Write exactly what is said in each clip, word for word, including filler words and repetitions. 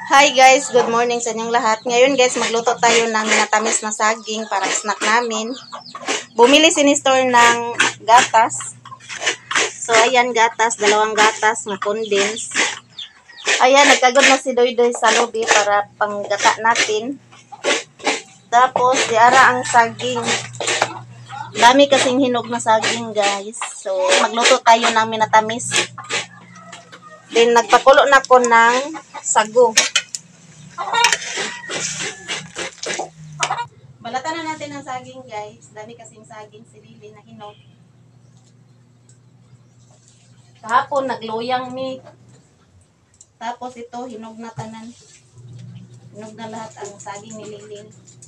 Hi guys, good morning sa inyong lahat. Ngayon guys, magluto tayo ng minatamis na saging para snack namin. Bumili si Nestor ng gatas. So ayan gatas, dalawang gatas na condense. Ayan, nagkagod na si Doydoy sa lobby para panggata natin. Tapos, diara ang saging. Dami kasing hinog na saging guys. So, magluto tayo ng minatamis. Then, nagpakulo na ko ng sago. Balatan na natin ang saging guys. Dami kasing saging silili na hinog. Kahapon nagloyang mi. Tapos ito hinog na tanan. Hinog na lahat ang saging ni Lilin.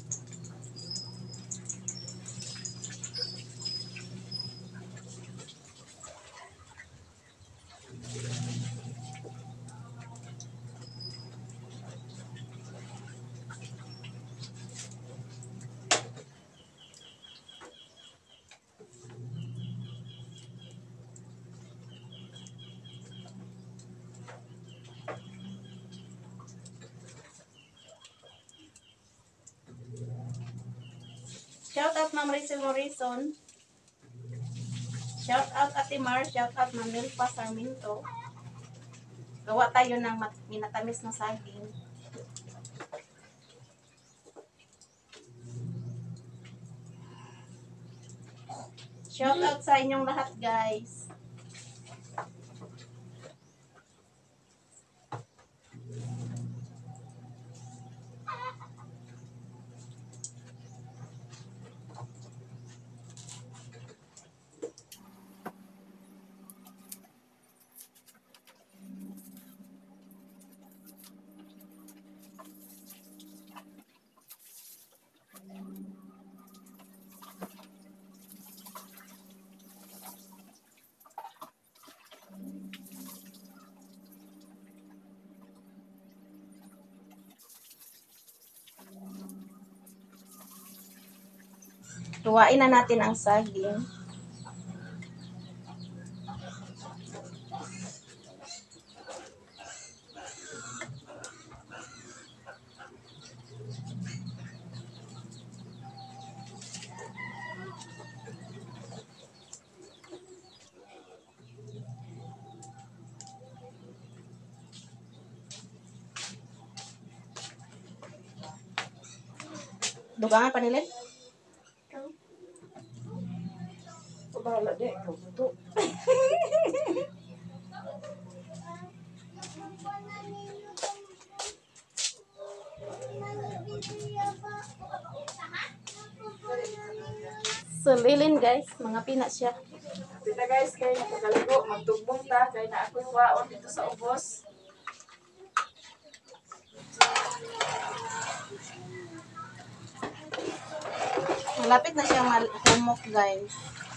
Shout out Ma'am Rachel Morrison. Shout out Ate Mar. Shout out Ma'am Milpa Sarmiento. Gawa tayo ng minatamis na saging. Shout out sa inyong lahat guys. Tuwain na natin ang saging. Dugangan pa nila? Bahala deh, ikaw buto. So, Lilin guys, mga pina siya. Dito guys, kaya napagaligo, magtugbong ta, kaya na ako'y waon dito sa ubos. Malapit na siya humok guys.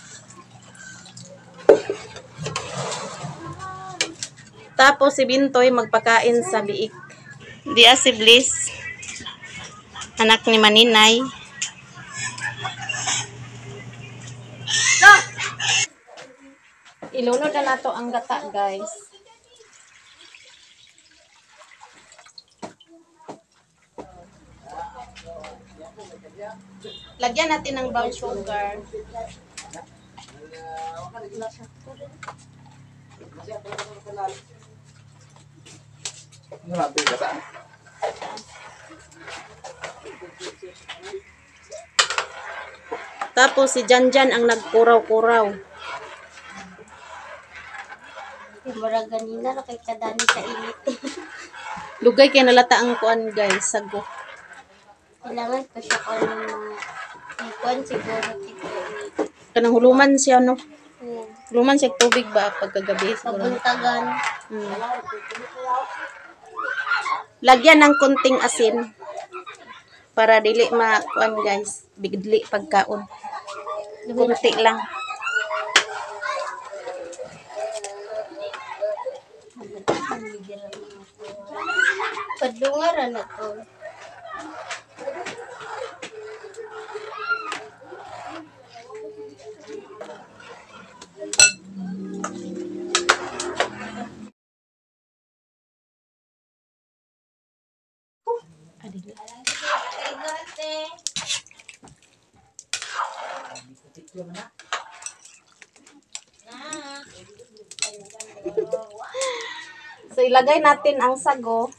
Tapos si Bintoy magpakain sa biik. Dia si Bliss, anak ni Maninay. Ilunod na nato ang gata guys. Lagyan natin ng brown sugar. Tapos si Janjan ang nagkuraw-kuraw. Mura ganina ra kay kadani sa init. Lugay kay nalata ang kuan guys, sago. Kailangan pa siya ko ng mga ikon siguro tipo Kanang huluman siya no. hmm. Huluman siya tubig ba pagkagabi siguro. Pabuntagan. Hmm. Lagyan ng kunting asin para dili ma kuan guys, bigdili pagkaon. Kunti lang. Padungaran na to. Adili. So ilagay natin ang sago.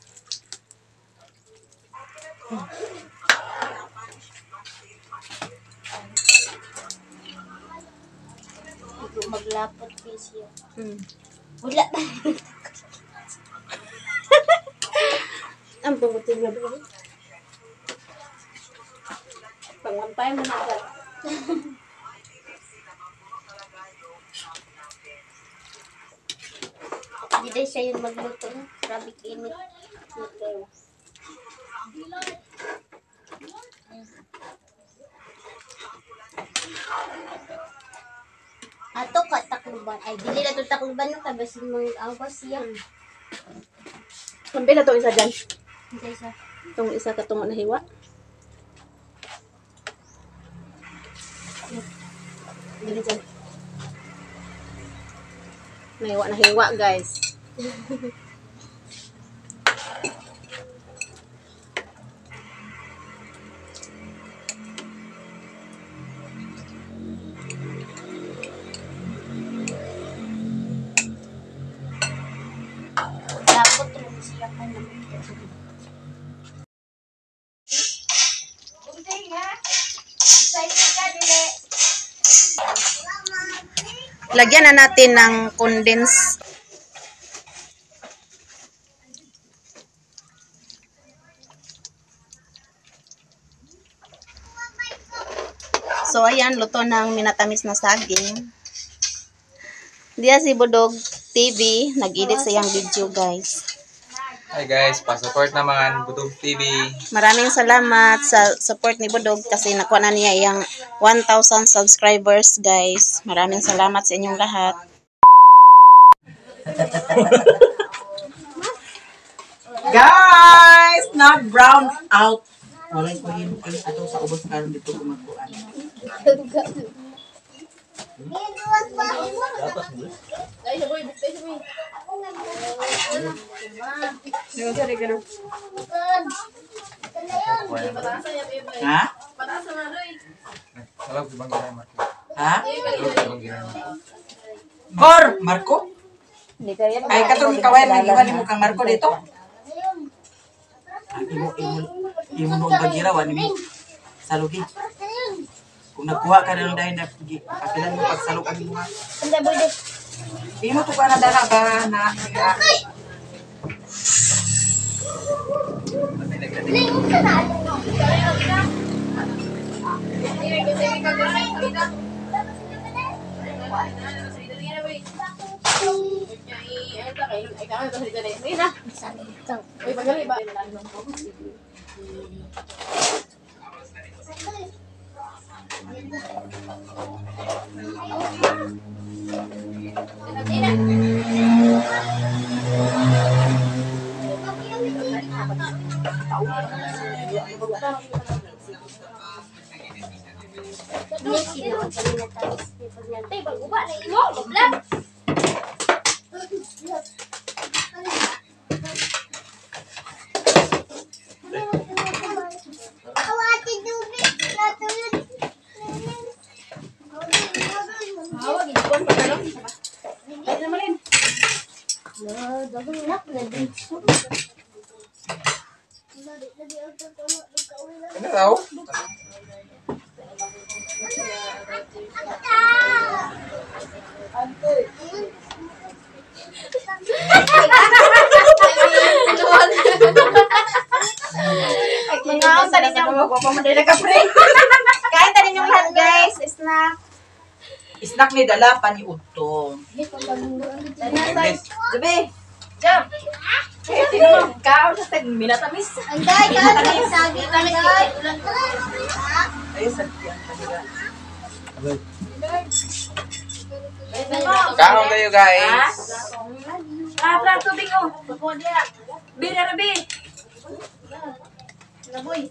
Maglapot kayo siya. Hmm. Wala na. Ang pangutin na ba? Pangantay mo na agad. Hindi din siya yung magluto. Grabe kinit. Okay. Ato ka takluban. Ay, dili na ito takluban no. Kabasin mong awas siya. Sampai na itong isa dyan. Hindi siya. Itong isa katungo na hiwa. Dili dyan. Nahiwa na hiwa, guys. Lapot rin siya ka naman. Lagyan na natin ng condense. So ayan, luto ng minatamis na saging. Diya si Budog T V, nag-edit sa yung video, guys. Hi guys, pa-support naman Budog T V. Maraming salamat sa support ni Budog kasi nakuha na niya yung one thousand subscribers, guys. Maraming salamat sa inyong lahat. Guys, not brown out. Walay ko yun ay ato sa ubos karon dito kumakuan. Ha? Alam ko bang ginay Marco? Ha? Alam ko bang ginay Marco? Or Marco? Ay katong kaway nag-iwan mo kang Marco dito. Ang imo imo imo mo bagirawan nimo salugi. Kung nakuha ka na ng dahil na kapilan mo pagsalukan mo ha. Hindi, boy, di. Imo to ka na dala ba na na Hindi sila ang palinatalis. Pag nantay, pag-uba na imo, bablag. Ano raw? Mga tadi niyo magpapamanday na kapre. Kain tadi niyo lahat, guys. Snack. snack ni dala pa ni Utong. Gabi. Jam. Eh, sino mo? Kao sa tag minatamis. Ang day, kaya sabi ka na Ay sa tiyan talaga. Kaon kayo guys. Ah, plato tubig oh. Pakuha dia. Bi na bi. Naboy.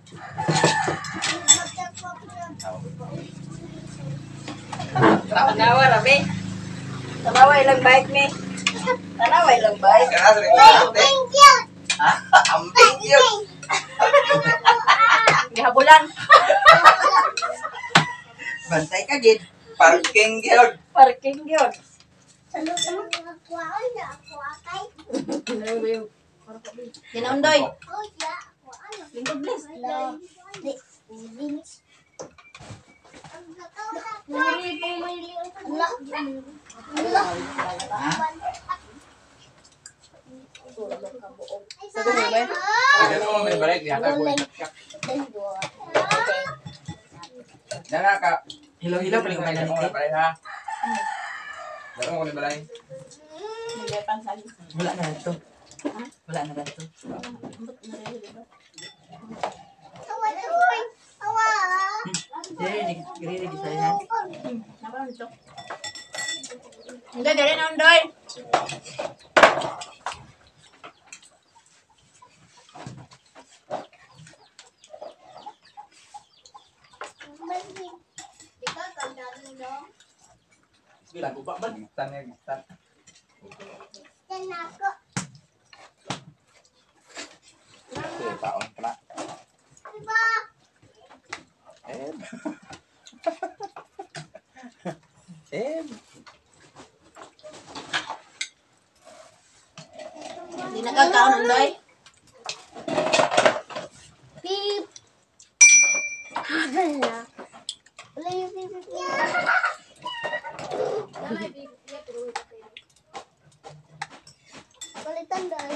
Tanawa rabi. Tanawa ilang bike ni. Tanawa ilang bike. Kaya sa rin. Ha? Amping yun. lang. Bantay ka, Gid. Parking gyud. Parking yun. Kuhaan na ako akay. Ginaundoy. Oh, ya. Kuhaan na. Lingkod bless. Di. Binis. Muri po may liyan. Allah. Allah. Sabi mo ba? Ano mo may balik diha ka ko. Dara ka. Hilo-hilo pa rin ka Ano mo mananit. balik ha. Dara mo ni balay. Wala na dito. Wala na dito. Diri, diri, diri, sa yan. Undoy, dali na undoy. Bilang ko pa ba? Gitan ya gitan. Sige, taon ka na. Em. Em. Hindi nagkakaon undoy. Beep. Hala. Wala yung beep beep niya. Palitan dahil.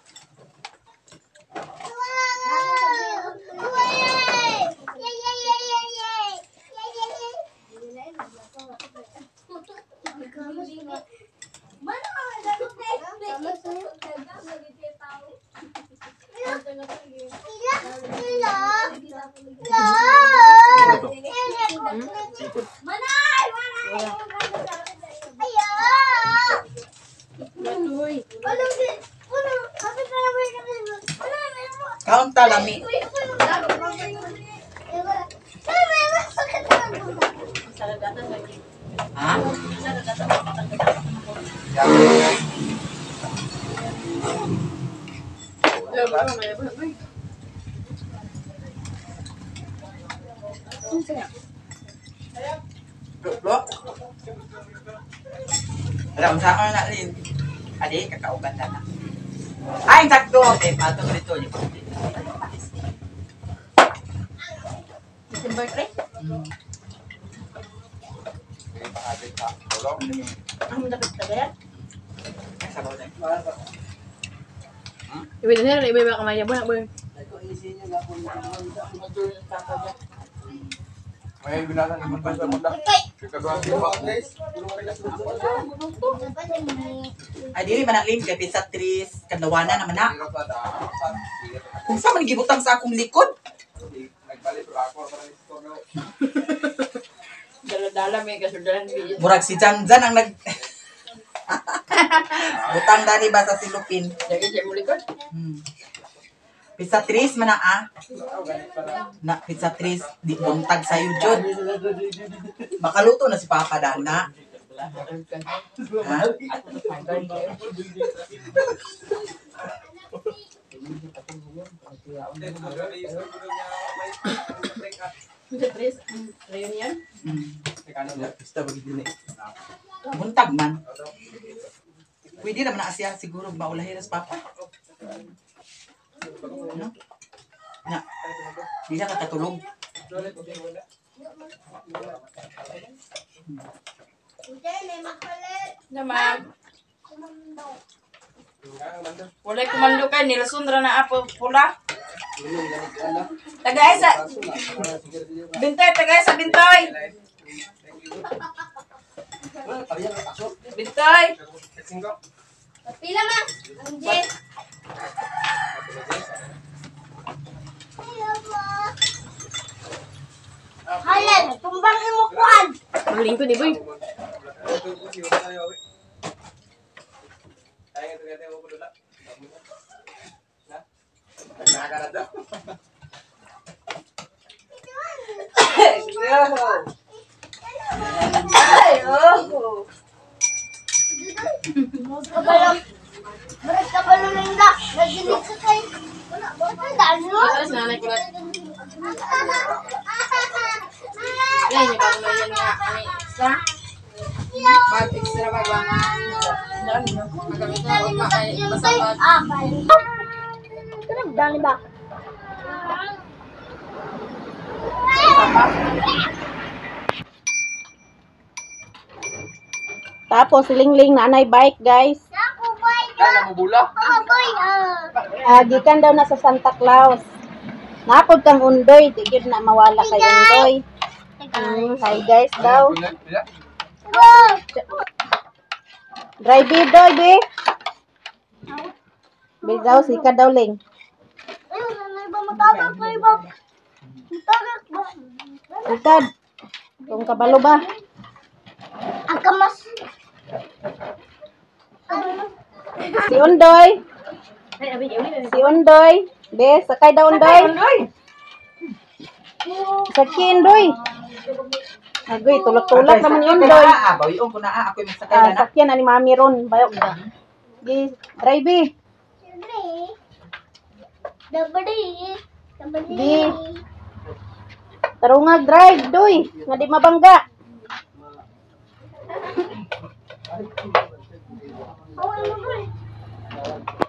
Kaon talami. Ha? Bro, Ada usaha nak lin. Adik kakauban na. Ay, sakto. Okay, pato dito. December three. Sige, pakabit ka. Tulong. Ang dapat tagayan. Ay, sabaw na. Ibi na niya, ibi ba kamaya ba? May binasan naman pa sa munda. Kagawa ko ba, guys? Ay, dili man ang lin. Kaya pisa tris. Kadawana naman na. Hirap sa daan. Kung saan man gibutang sa akong likod. Nagpalit ako para ito no. Dala-dala may kasudalan bilis. Murag si Janjan ang nag... Butang dani ba sa silupin. Lagi siya mulikod. Hmm. Pizza tris man na ah. Na pizza tris di buntag sa jud. Makaluto na si Papa Dana. Ha? Sa tres, reunion. Hmm. Buntag man. Pwede naman na siya siguro maulahin sa Papa. Ano? Na. Di siya kakatulog. Naman. Wala kumando kay nilasundra na apo pula. Tagay sa Bintoy, tagay sa Bintoy. Bintoy. Pila ma? Ang jet. Halan, tumbang imo kuan. Ang lingkod ni boy. Kabalo. Berat kabalo lang da. Naginig sa kay. Wala ba ka dalo? Alas nanay ko. Yan, yung bago na yan nga. Ano yung extra? Bag, extra bag ba? Magamit na, huwag makain. Basta bag. Dali ba? Tapos lingling na anay bike, guys. Kaya namubula. Ah, gikan daw na sa Santa Claus. Napod kang undoy, di gyud na mawala kay undoy. Mm, hi guys daw. Pila, pila. Drive doy, be. Be daw sika daw ling. Ikad. Kung kabalo ba? Ang kamas. Si Undoy. Si Undoy. Be, sakay daw Undoy. Sakay Undoy. Agoy, tulak-tulak naman yun, Undoy. Ah, bawion ko na ah. Ako yung magsakay Ah, na na. sakyan na ni Mami ron. Bayok ba? Di, drive eh. Dabadi. Dabadi. Di. Tarungag drive, doy. Nga di mabangga. Oh, ano ba?